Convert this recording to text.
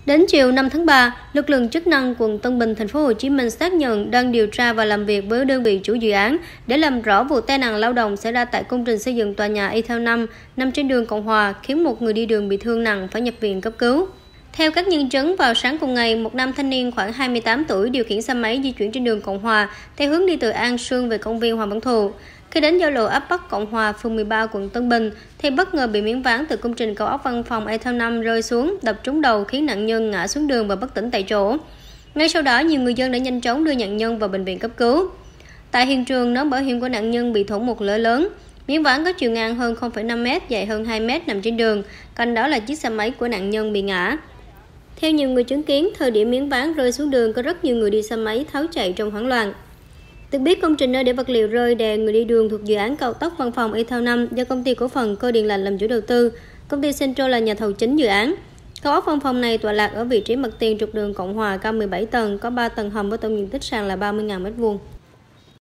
Đến chiều 5 tháng 3, lực lượng chức năng quận Tân Bình, thành phố Hồ Chí Minh xác nhận đang điều tra và làm việc với đơn vị chủ dự án để làm rõ vụ tai nạn lao động xảy ra tại công trình xây dựng tòa nhà Ethel 5 nằm trên đường Cộng Hòa, khiến một người đi đường bị thương nặng phải nhập viện cấp cứu. Theo các nhân chứng, vào sáng cùng ngày, một nam thanh niên khoảng 28 tuổi điều khiển xe máy di chuyển trên đường Cộng Hòa theo hướng đi từ An Sương về công viên Hoàng Văn Thụ. Khi đến giao lộ ấp Bắc Cộng Hòa, phường 13, quận Tân Bình, thì bất ngờ bị miếng ván từ công trình cao ốc văn phòng Ethel 5 rơi xuống, đập trúng đầu khiến nạn nhân ngã xuống đường và bất tỉnh tại chỗ. Ngay sau đó, nhiều người dân đã nhanh chóng đưa nạn nhân vào bệnh viện cấp cứu. Tại hiện trường, nón bảo hiểm của nạn nhân bị thủng một lỗ lớn. Miếng ván có chiều ngang hơn 0,5 m, dài hơn 2 m nằm trên đường, cạnh đó là chiếc xe máy của nạn nhân bị ngã. Theo nhiều người chứng kiến, thời điểm miếng ván rơi xuống đường có rất nhiều người đi xe máy tháo chạy trong hoảng loạn. Được biết, công trình nơi để vật liệu rơi đè người đi đường thuộc dự án cao tốc văn phòng Ethel 5 do công ty cổ phần Cơ Điện Lạnh làm chủ đầu tư, công ty Central là nhà thầu chính dự án. Cao ốc văn phòng này tọa lạc ở vị trí mặt tiền trục đường Cộng Hòa, cao 17 tầng, có 3 tầng hầm với tổng diện tích sàn là 30.000 m².